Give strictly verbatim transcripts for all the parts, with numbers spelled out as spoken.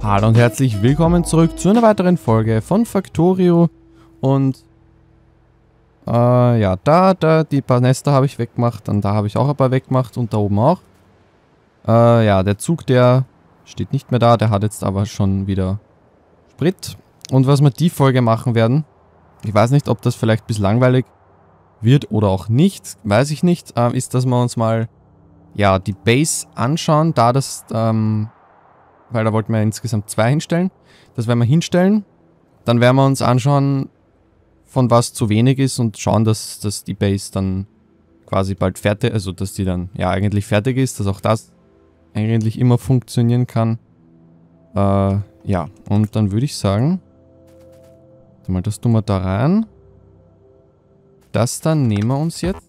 Hallo und herzlich willkommen zurück zu einer weiteren Folge von Factorio. Und äh, ja, da, da, die paar Nester habe ich weggemacht, dann da habe ich auch ein paar weggemacht und da oben auch. Äh, ja, der Zug, der steht nicht mehr da, der hat jetzt aber schon wieder Sprit. Und was wir die Folge machen werden, ich weiß nicht, ob das vielleicht ein bisschen langweilig wird oder auch nicht, weiß ich nicht, äh, ist, dass wir uns mal, ja, die Base anschauen, da das, ähm, weil da wollten wir insgesamt zwei hinstellen. Das werden wir hinstellen. Dann werden wir uns anschauen, von was zu wenig ist und schauen, dass, dass die Base dann quasi bald fertig, also dass die dann ja eigentlich fertig ist, dass auch das eigentlich immer funktionieren kann. Äh, ja, und dann würde ich sagen, warte mal, das tun wir da rein. Das dann nehmen wir uns jetzt.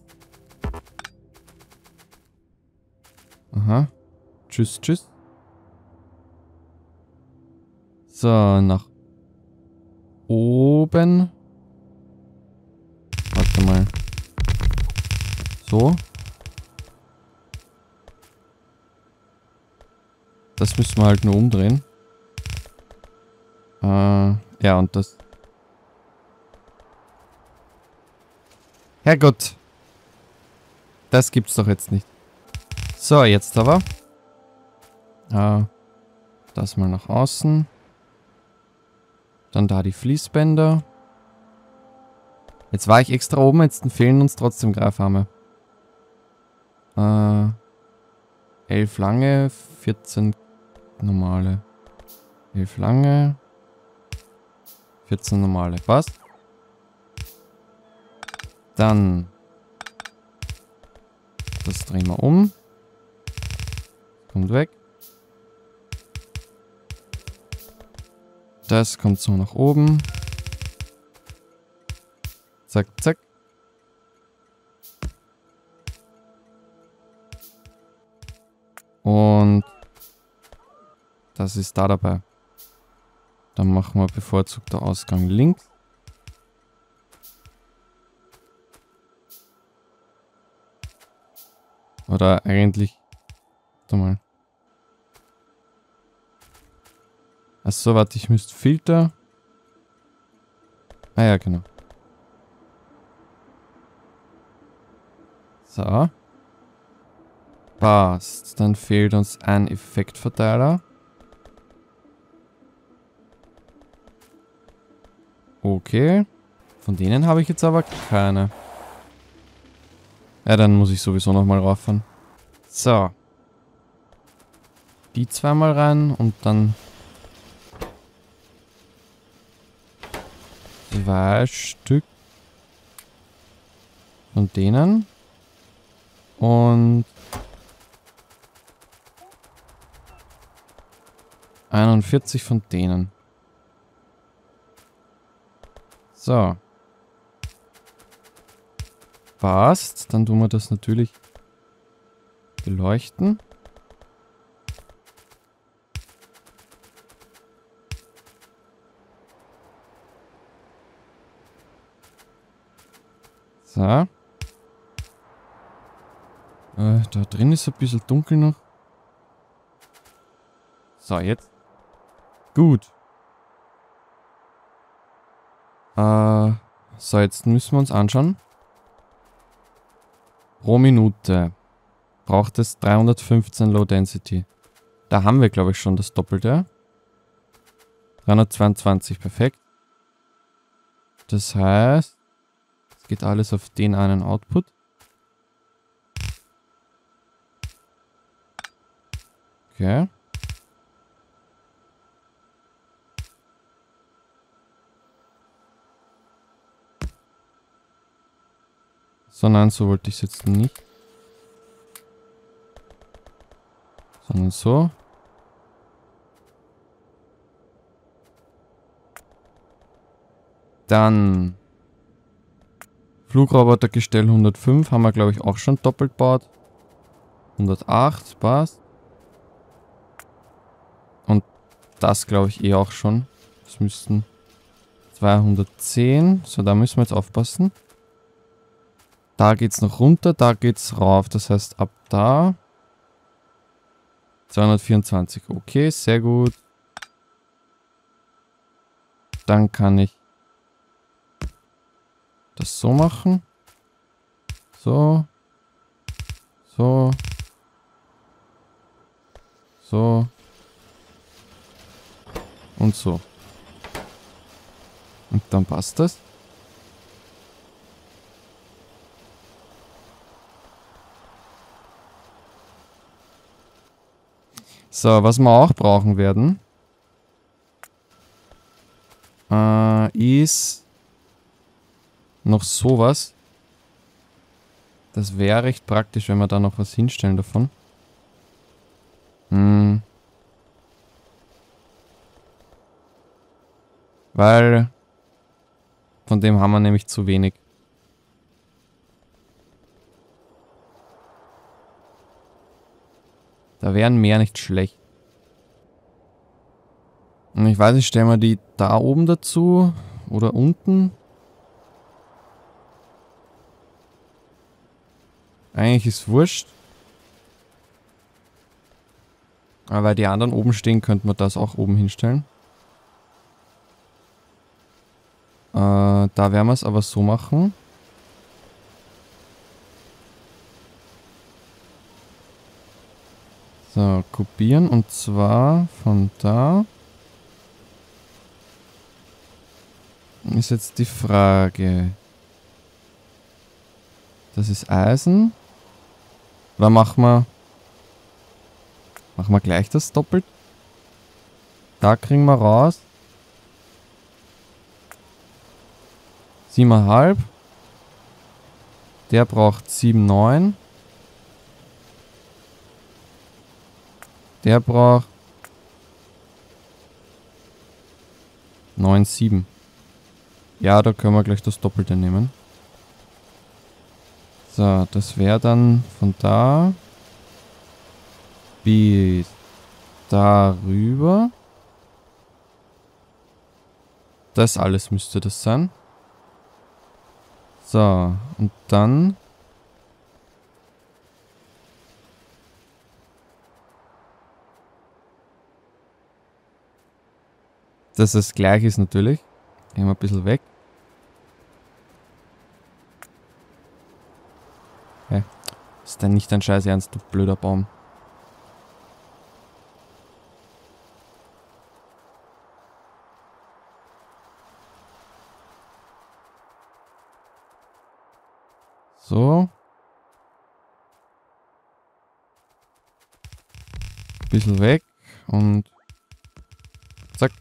Aha. Tschüss, tschüss. So, nach oben. Warte mal. So. Das müssen wir halt nur umdrehen. Äh, ja, und das... Herrgott! Das gibt's doch jetzt nicht. So, jetzt aber. Äh, das mal nach außen. Dann da die Fließbänder. Jetzt war ich extra oben, jetzt fehlen uns trotzdem Greifarme. Äh, elf lange, vierzehn normale. elf lange, vierzehn normale. Passt. Dann das drehen wir um. Kommt weg. Das kommt so nach oben. Zack, zack. Und das ist da dabei. Dann machen wir bevorzugter Ausgang links. Oder eigentlich... Warte mal. Achso, warte, ich müsste Filter. Ah ja, genau. So. Passt. Dann fehlt uns ein Effektverteiler. Okay. Von denen habe ich jetzt aber keine. Ja, dann muss ich sowieso nochmal rauffahren. So. Die zweimal rein und dann... Zwei Stück von denen und einundvierzig von denen. So. Passt. Dann tun wir das natürlich beleuchten. So. Äh, da drin ist ein bisschen dunkel noch. So, jetzt. Gut. Äh, so, jetzt müssen wir uns anschauen. Pro Minute braucht es dreihundertfünfzehn Low Density. Da haben wir, glaube ich, schon das Doppelte. dreihundertzweiundzwanzig, perfekt. Das heißt... Geht alles auf den einen Output. Okay. So, nein, so wollte ich es jetzt nicht. Sondern so. Dann... Flugrobotergestell hundertfünf haben wir, glaube ich, auch schon doppelt baut. hundertacht, passt. Und das, glaube ich, eh auch schon. Das müssten zweihundertzehn. So, da müssen wir jetzt aufpassen. Da geht es noch runter, da geht es rauf. Das heißt, ab da zweihundertvierundzwanzig. Okay, sehr gut. Dann kann ich das so machen. So. So. So. Und so. Und dann passt das. So, was wir auch brauchen werden, äh, ist noch sowas. Das wäre recht praktisch, wenn wir da noch was hinstellen davon. Hm. Weil von dem haben wir nämlich zu wenig. Da wären mehr nicht schlecht. Und ich weiß nicht, stellen wir die da oben dazu oder unten? Eigentlich ist wurscht. Aber weil die anderen oben stehen, könnten wir das auch oben hinstellen. Äh, da werden wir es aber so machen. So, kopieren und zwar von da. Ist jetzt die Frage. Das ist Eisen. Oder machen wir... Machen wir gleich das doppelt. Da kriegen wir raus. sieben Komma fünf. Der braucht sieben Komma neun. Der braucht neun Komma sieben. Ja, da können wir gleich das Doppelte nehmen. So, das wäre dann von da bis darüber. Das alles müsste das sein. So, und dann dass es gleich ist natürlich. Gehen wir ein bisschen weg. Hä? Ist denn nicht dein Scheiß Ernst, du blöder Baum? So. Bisschen weg und zack.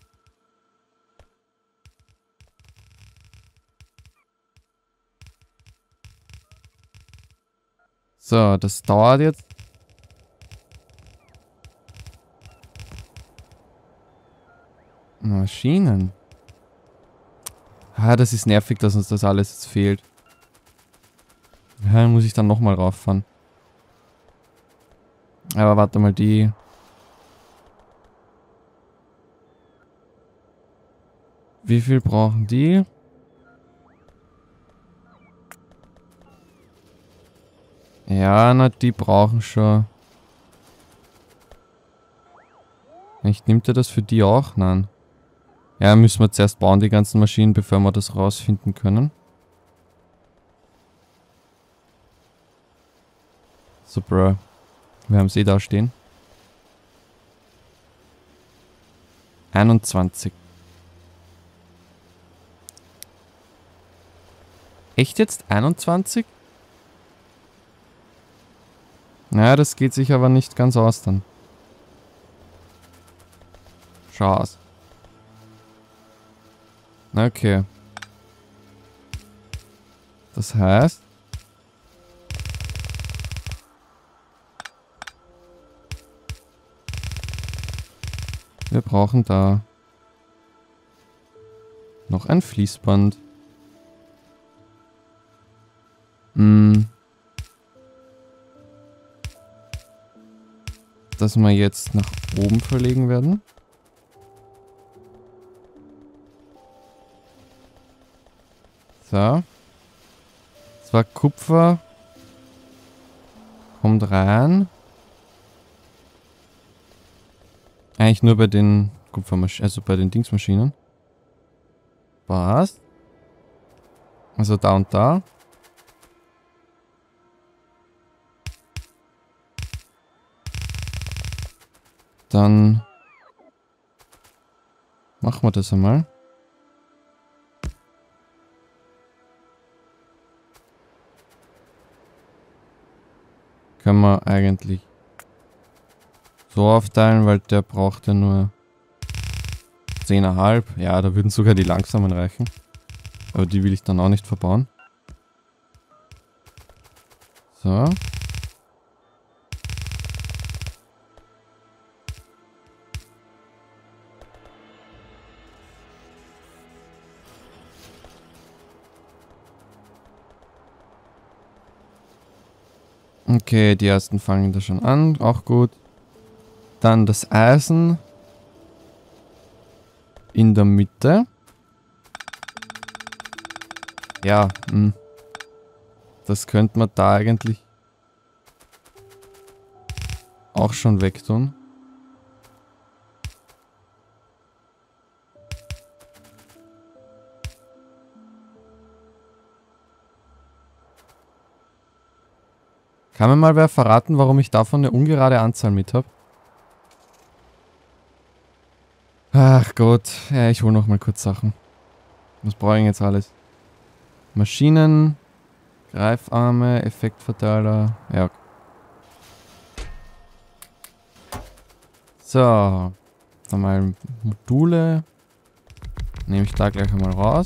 So, das dauert jetzt. Maschinen. Ah, das ist nervig, dass uns das alles jetzt fehlt. Ja, dann muss ich dann nochmal rauffahren. Aber warte mal, die... Wie viel brauchen die? Ja, na, die brauchen schon... Nicht, nimmt er das für die auch? Nein. Ja, müssen wir zuerst bauen, die ganzen Maschinen, bevor wir das rausfinden können. So, bro. Wir haben es eh da stehen. einundzwanzig. Echt jetzt? einundzwanzig? Naja, das geht sich aber nicht ganz aus dann. Schau aus. Okay. Das heißt... Wir brauchen da noch ein Fließband. Hm. Das wir jetzt nach oben verlegen werden. So. Das war Kupfer. Kommt rein. Eigentlich nur bei den Kupfermaschinen, also bei den Dingsmaschinen. Passt. Also da und da. Dann machen wir das einmal. Können wir eigentlich so aufteilen, weil der braucht ja nur zehn Komma fünf. Ja, da würden sogar die langsamen reichen. Aber die will ich dann auch nicht verbauen. So. Okay, die ersten fangen da schon an. Auch gut. Dann das Eisen in der Mitte. Ja, mh. Das könnte man da eigentlich auch schon wegtun. Kann mir mal wer verraten, warum ich davon eine ungerade Anzahl mit habe? Ach Gott, ja, ich hole noch mal kurz Sachen. Was brauche ich jetzt alles? Maschinen, Greifarme, Effektverteiler, ja. So, dann mal Module. Nehme ich da gleich einmal raus.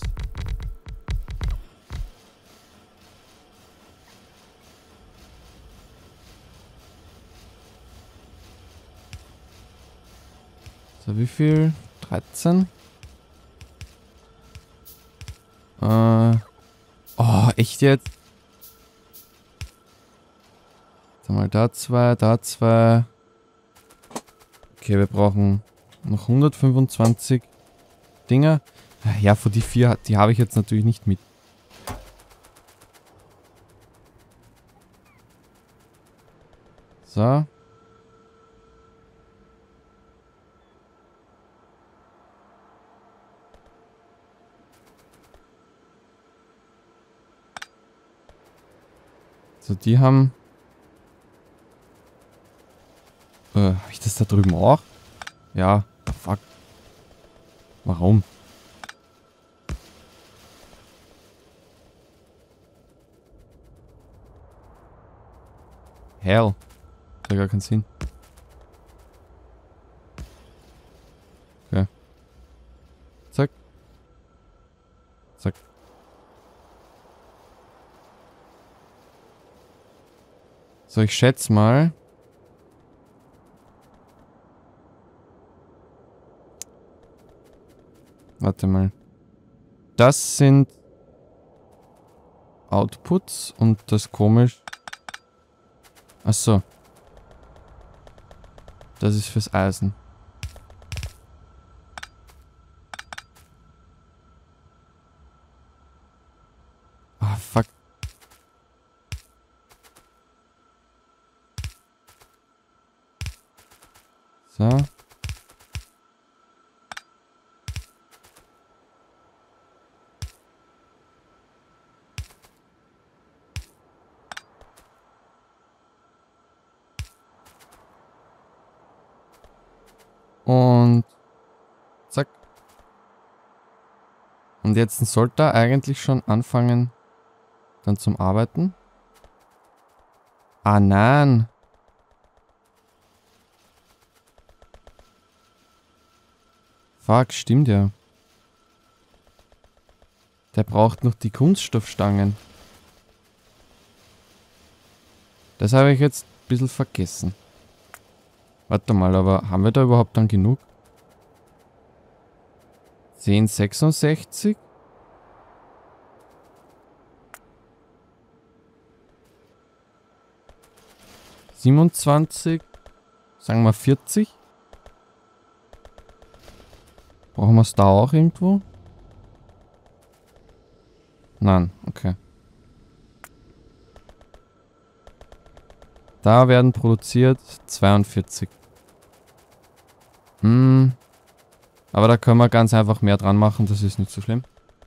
So, wie viel? dreizehn. Äh. Oh, echt jetzt? Dann mal da zwei, da zwei. Okay, wir brauchen noch hundertfünfundzwanzig Dinger. Ja, für die vier, die habe ich jetzt natürlich nicht mit. So. So, die haben... Äh, habe ich das da drüben auch? Ja, the fuck. Warum? Hell. Hat ja gar keinen Sinn. Okay. Zack. Zack. So, ich schätze mal. Warte mal. Das sind Outputs und das komisch. Ach so. Das ist fürs Eisen. Ah, fuck. So. Und zack. Und jetzt sollte er eigentlich schon anfangen dann zum Arbeiten. Ah nein. Fuck, stimmt ja. Der braucht noch die Kunststoffstangen. Das habe ich jetzt ein bisschen vergessen. Warte mal, aber haben wir da überhaupt dann genug? zehn sechsundsechzig? siebenundzwanzig? Sagen wir vierzig? Brauchen wir es da auch irgendwo? Nein, okay. Da werden produziert zweiundvierzig. Hm. Aber da können wir ganz einfach mehr dran machen, das ist nicht so schlimm.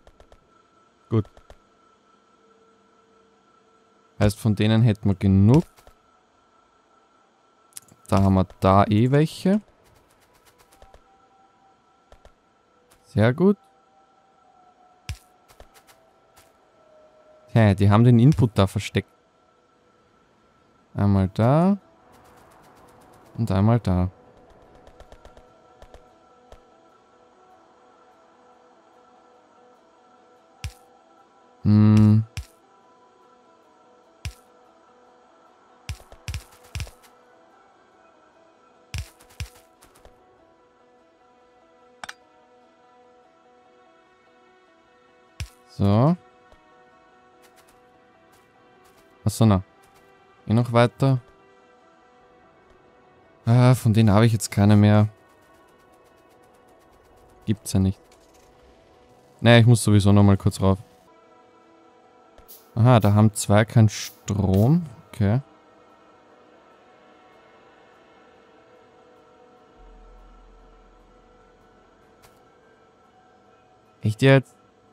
Heißt, von denen hätten wir genug. Da haben wir da eh welche. Sehr gut. Hä, die haben den Input da versteckt. Einmal da. Und einmal da. Hm. So. Achso, na. Eh noch weiter. Ah, von denen habe ich jetzt keine mehr. Gibt's ja nicht. Naja, ich muss sowieso noch mal kurz rauf. Aha, da haben zwei keinen Strom. Okay. Echt jetzt?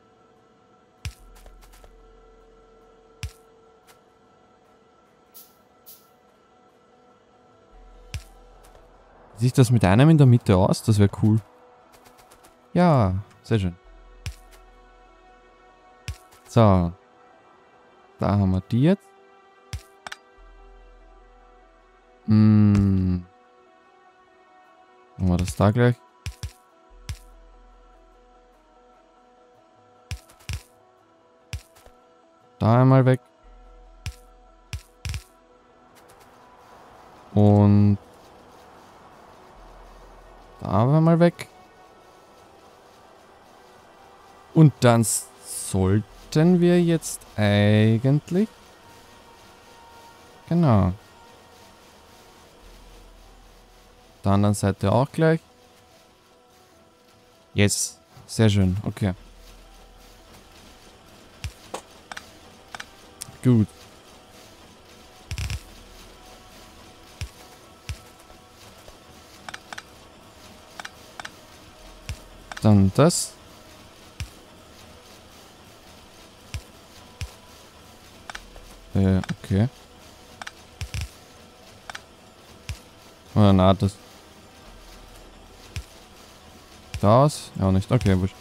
Wie sieht das mit einem in der Mitte aus? Das wäre cool. Ja, sehr schön. So. Da haben wir die jetzt. Hm. Machen wir das da gleich. Da einmal weg. Und da einmal weg. Und dann sollten wir jetzt eigentlich... Genau. Der anderen Seite auch gleich. Yes. Sehr schön. Okay. Gut. Dann das. Äh, okay. Oder na, das. Das? Ja, nicht. Okay, wurscht.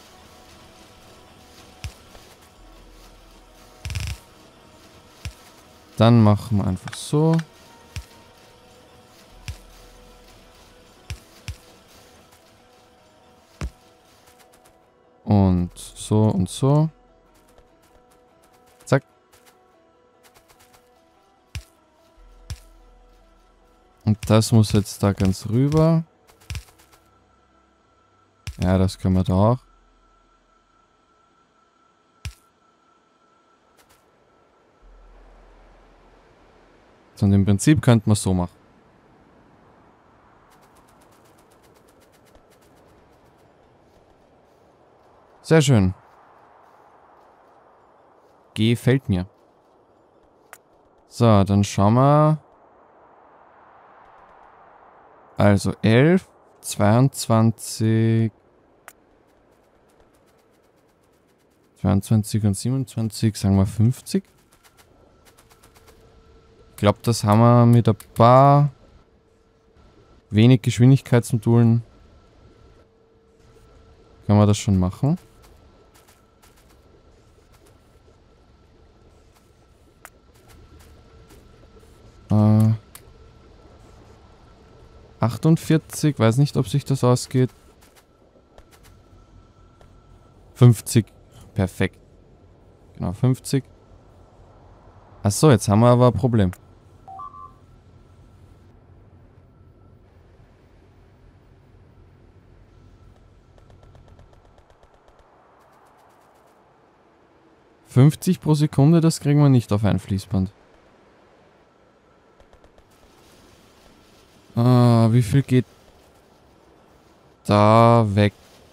Dann machen wir einfach so. Und so und so. Zack. Und das muss jetzt da ganz rüber. Ja, das können wir da auch. Und im Prinzip könnte man so machen. Sehr schön. Gefällt mir. So, dann schauen wir. Also elf, zweiundzwanzig, zweiundzwanzig und siebenundzwanzig, sagen wir fünfzig. Ich glaube, das haben wir mit ein paar wenig Geschwindigkeitsmodulen. Können wir das schon machen. Äh, achtundvierzig, weiß nicht, ob sich das ausgeht. fünfzig, perfekt. Genau, fünfzig. Achso, jetzt haben wir aber ein Problem. fünfzig pro Sekunde, das kriegen wir nicht auf ein Fließband. Ah, wie viel geht da weg?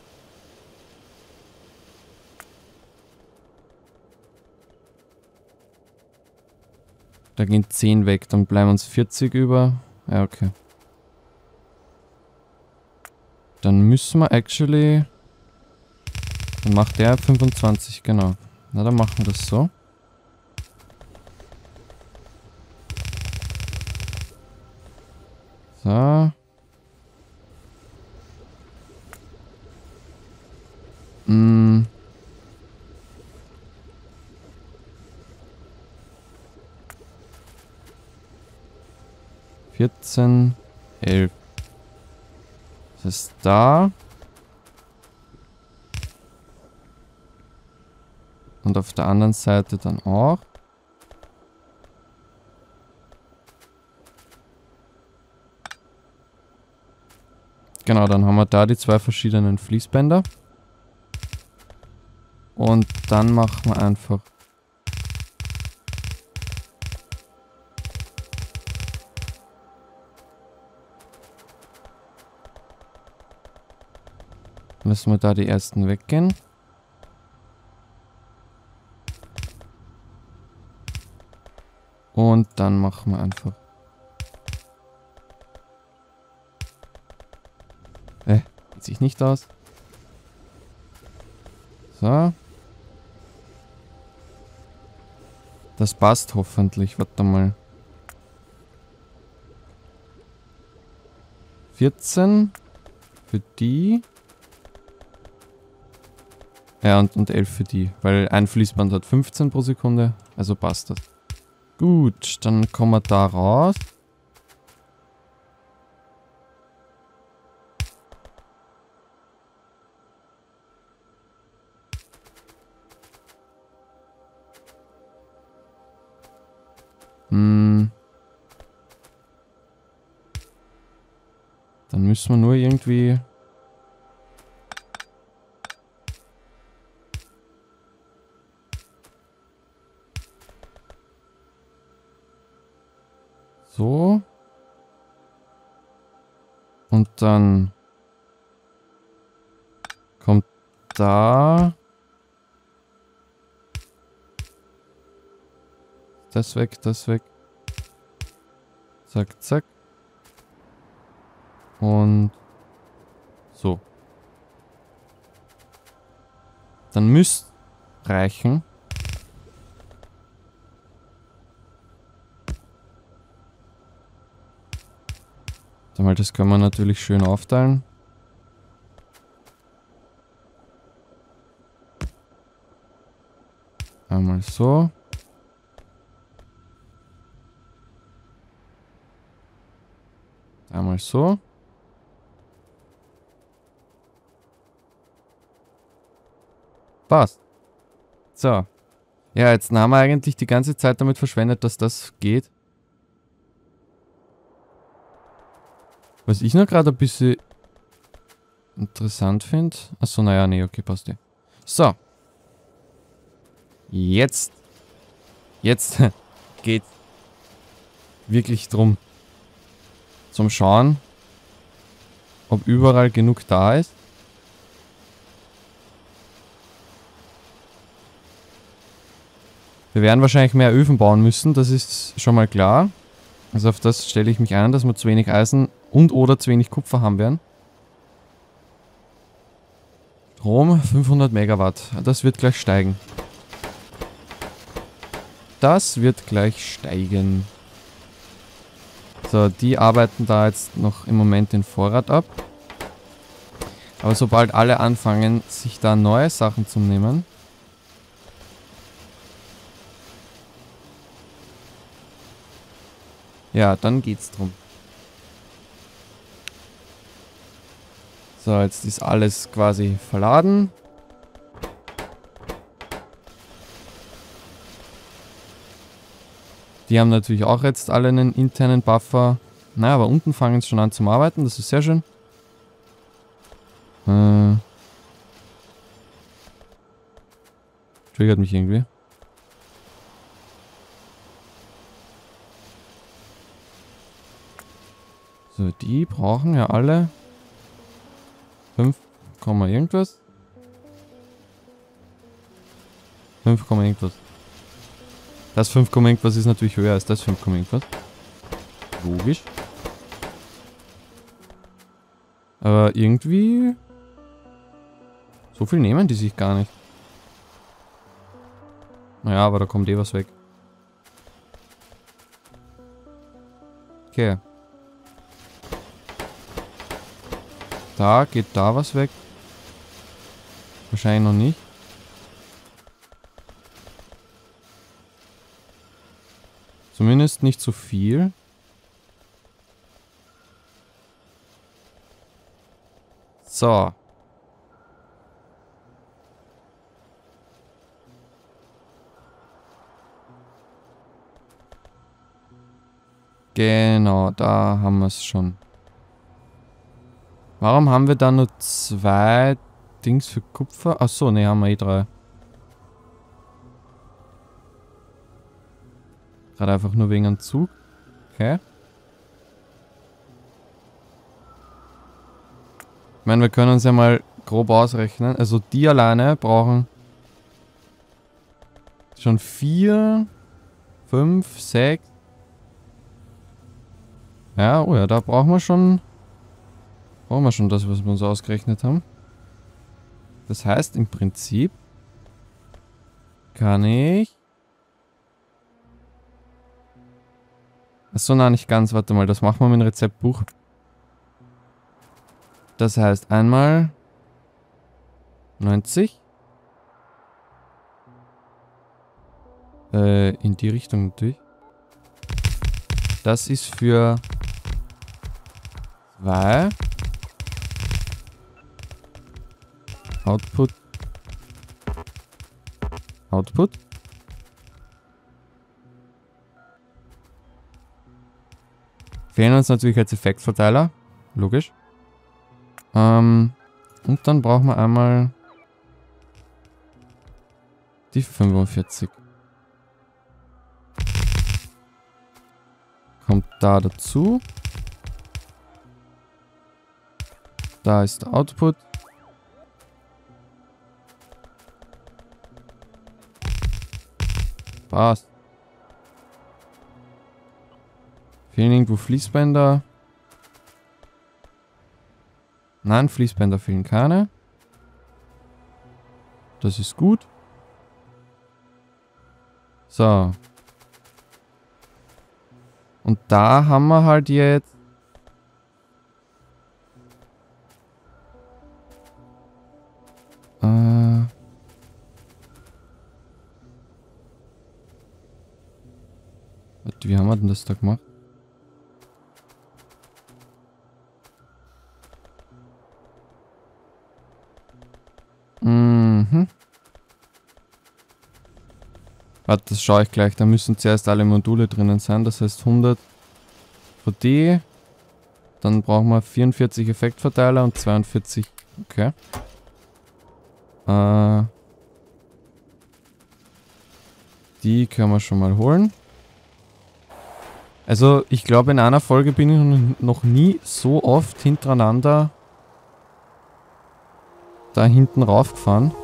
Da gehen zehn weg, dann bleiben uns vierzig über. Ja, okay. Dann müssen wir actually... Dann macht der fünfundzwanzig, genau. Na, dann machen wir das so. So. Hm. vierzehn, elf. Das ist da. Und auf der anderen Seite dann auch. Genau, dann haben wir da die zwei verschiedenen Fließbänder. Und dann machen wir einfach lassen wir da die ersten weggehen. Und dann machen wir einfach. Äh, geht sich nicht aus. So. Das passt hoffentlich. Warte mal. vierzehn für die. Ja, und, und elf für die. Weil ein Fließband hat fünfzehn pro Sekunde. Also passt das. Gut, dann kommen wir da raus. Hm. Dann müssen wir nur irgendwie... So. Und dann kommt da das weg, das weg. Zack, zack. Und so. Dann müsste reichen. Weil das können wir natürlich schön aufteilen. Einmal so. Einmal so. Passt. So. Ja, jetzt haben wir eigentlich die ganze Zeit damit verschwendet, dass das geht. Was ich noch gerade ein bisschen interessant finde. Achso, naja, nee, okay, passt ja. So. Jetzt. Jetzt geht wirklich drum. Zum Schauen, ob überall genug da ist. Wir werden wahrscheinlich mehr Öfen bauen müssen, das ist schon mal klar. Also auf das stelle ich mich ein, dass wir zu wenig Eisen und oder zu wenig Kupfer haben werden. Strom fünfhundert Megawatt. Das wird gleich steigen. Das wird gleich steigen. So, die arbeiten da jetzt noch im Moment den Vorrat ab. Aber sobald alle anfangen, sich da neue Sachen zu nehmen, ja, dann geht's drum. So, jetzt ist alles quasi verladen. Die haben natürlich auch jetzt alle einen internen Buffer. Na, aber unten fangen sie schon an zum Arbeiten, das ist sehr schön. Äh. Triggert mich irgendwie. So, die brauchen ja alle fünf, irgendwas. fünf, irgendwas. Das fünf, irgendwas ist natürlich höher als das fünf, irgendwas. Logisch. Aber irgendwie... So viel nehmen die sich gar nicht. Naja, aber da kommt eh was weg. Okay. Da geht da was weg. Wahrscheinlich noch nicht. Zumindest nicht so viel. So. Genau, da haben wir es schon. Warum haben wir da nur zwei Dings für Kupfer? Achso, ne, haben wir eh drei. Gerade einfach nur wegen einem Zug. Okay. Ich meine, wir können uns ja mal grob ausrechnen. Also die alleine brauchen schon vier, fünf, sechs. Ja, oh ja, da brauchen wir schon. Brauchen wir schon das, was wir uns ausgerechnet haben. Das heißt, im Prinzip kann ich. Achso, nein, nicht ganz. Warte mal, das machen wir mit dem Rezeptbuch. Das heißt einmal neunzig. Äh, in die Richtung natürlich. Das ist für zwei. Output. Output. Fehlen uns natürlich als Effektverteiler. Logisch. Ähm, und dann brauchen wir einmal die fünfundvierzig. Kommt da dazu. Da ist der Output. Passt. Fehlen irgendwo Fließbänder? Nein, Fließbänder fehlen keine. Das ist gut. So. Und da haben wir halt jetzt äh wie haben wir denn das da gemacht? Mhm. Warte, das schaue ich gleich. Da müssen zuerst alle Module drinnen sein. Das heißt hundert V D. Dann brauchen wir vierundvierzig Effektverteiler und zweiundvierzig. Okay. Äh, die können wir schon mal holen. Also, ich glaube, in einer Folge bin ich noch nie so oft hintereinander da hinten raufgefahren.